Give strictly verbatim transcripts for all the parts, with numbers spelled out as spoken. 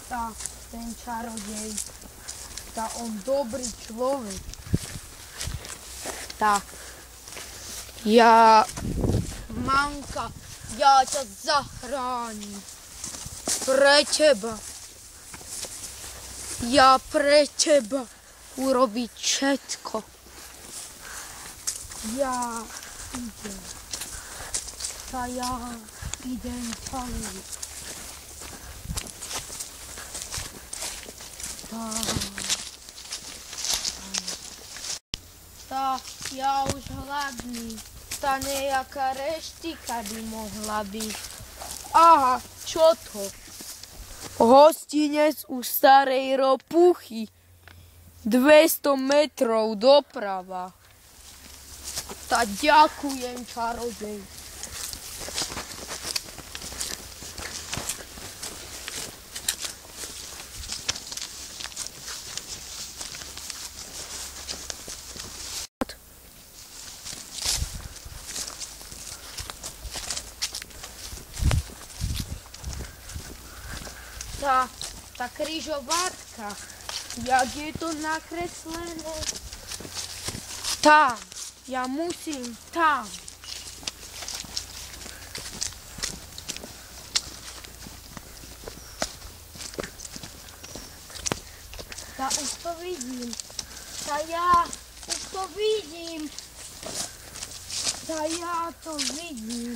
tá ten čarodej, tá on dobrý človek. Tá, ja, mamka, ja ťa zachránim. Pre teba. Ja pre teba urobiť všetko. Ja idem. Tá ja idem ďalej. Tá. Tá, ja už hladný. Tá nejaká reštika by mohla byť. Aha, čo to? Hostinec u starej ropuchy. dvesto metrov doprava. Tá ďakujem, čarodej. Tá, tá križovatka, jak je to nakreslené. Tam, ja musím tam. Tá, už to vidím. Tá, ja už to vidím. Tá, ja to vidím.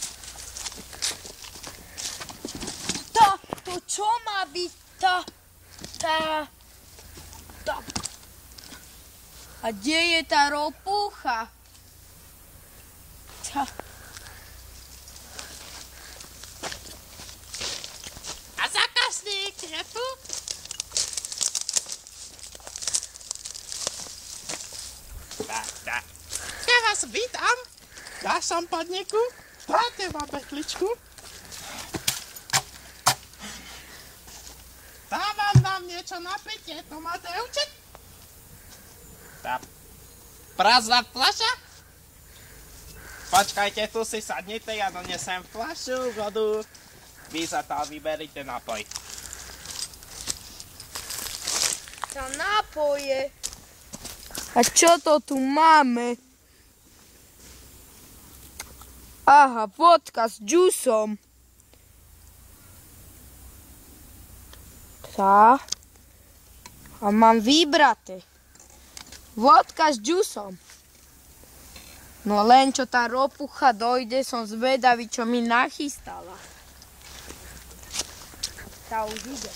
To čo má byť tá, tá, tá. A kde je tá ropucha? Tá. A zákazník je tu? Tak, tak. Ja vás vítam. Ja som podniku. Dáte vám petličku. Dávam vám niečo na pitie, to máte účet? Tá prázdna fľaša? Počkajte, tu si sadnite, ja donesem fľašu, vodu, vy sa tam vyberite nápoj. Tá nápoje. A čo to tu máme? Aha, vodka s džusom. Tá. A mám vybraté. Vodka s džusom. No len čo tá ropucha dojde, som zvedavý, čo mi nachystala. Tá už ide.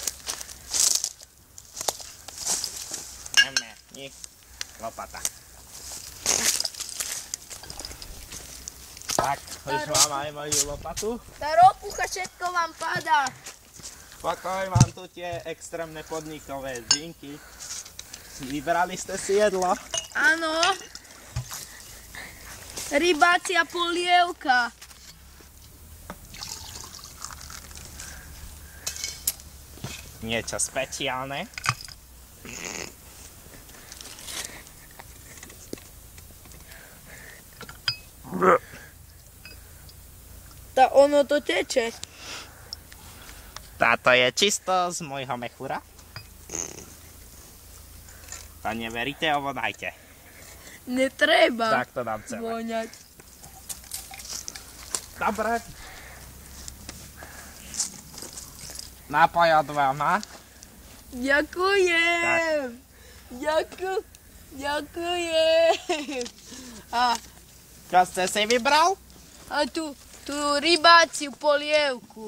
Neme, nech, lopata. Tak, už mám aj moju lopatu. Tá ropucha všetko vám padá. Pokoj, mám tu tie extrémne podnikové drinky. Vybrali ste si jedlo? Áno. Rybácia polievka. Niečo špeciálne. Tá ono to teče. Táto je čisto z môjho mechúra. To neveríte, ovonajte. Netreba Tak to dám celé. voňať. Dobre. Nápoj od vám, Ďakujem. Ďakujem. Ďakujem. A, Čo ste si vybral? a tu, tu rybáciu polievku.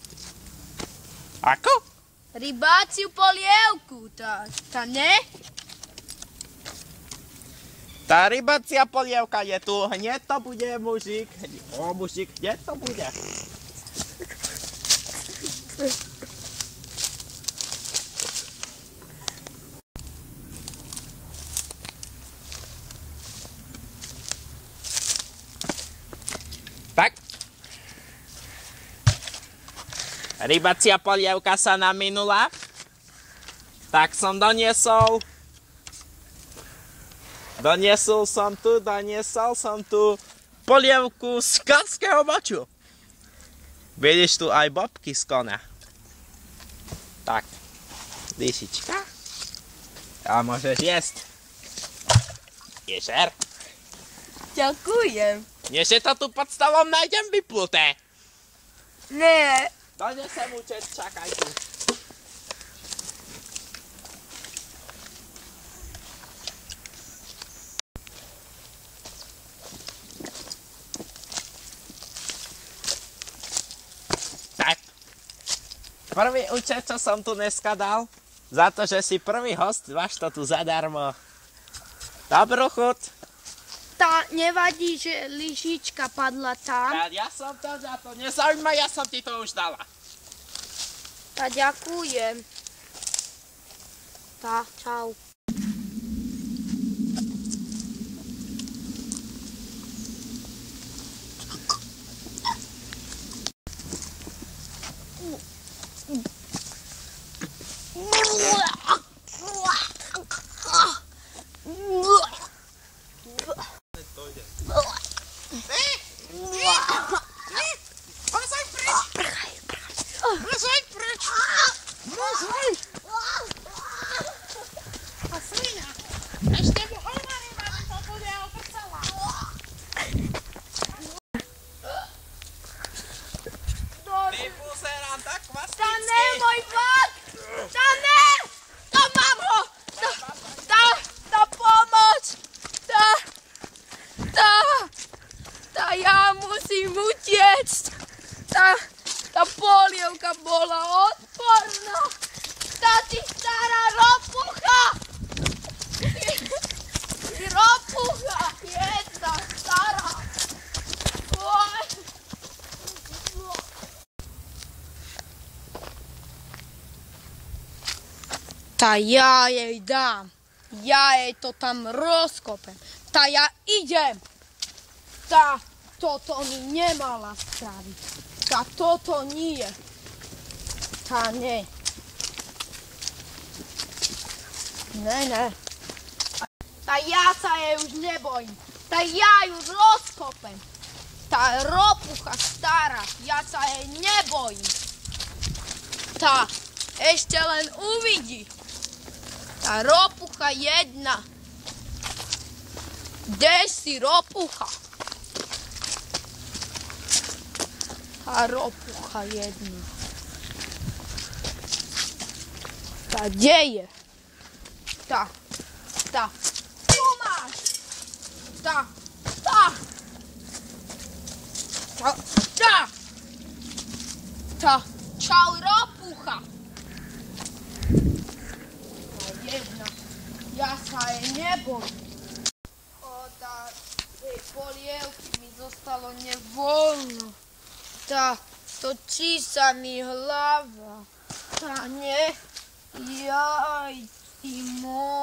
Ako? Rybáciu polievku, tá, tá ne? Tá rybacia polievka je tu. Hneď to bude, mužik. O, mužik, hneď to bude. Tak. Rybacia polievka sa nám minula. Tak som doniesol. Doniesol som tu, doniesol som tu polievku z konského moču. Vidíš tu aj bobky z kona. Tak. Lysička. A możesz jest. Jeżer. Ďakujem. Nie się to tu pod stolom nájdem vypluté. Nie. Donesem účet, čakaj tu. Tak. Prvý účet, čo som tu dneska dal, za to, že si prvý host, máš to tu zadarmo. Dobrú chuť. Tá nevadí, že lyžička padla tam. Ja, ja som to za to, nezaujíma, ja som ti to už dala. Tá ďakujem. Tá, čau. Môj vlak! Tá ne! Tá mám ho! Tá, tá, tá pomoc! Tá, tá, tá ja musím utiecť! Tá, tá polievka bola odporná! Tá ty stará ropucha! Ty ropucha! Jedna stará! Oj. Tá ja jej dám. Ja jej to tam rozkopem. Tá ja idem. Tá toto mi nemala spraviť. Tá toto nie. Tá nie. Ne, ne. Tá ja sa jej už nebojím. Tá ja ju rozkopem. Tá ropucha stará. Ja sa jej nebojím. Tá ešte len uvidí. Tá ropucha jedna. Kde si ropucha? Tá ropucha jedna. Tá kde je? Tá, tá. Tu máš. Tá, tá. Tá, tá. Tá. Čau, ropucha. Jedna. Ja sa jej nebojím. Tá tej polievky mi zostalo nevoľno. Tá, točí sa mi hlava. Tá, ne, jaj, ty môj.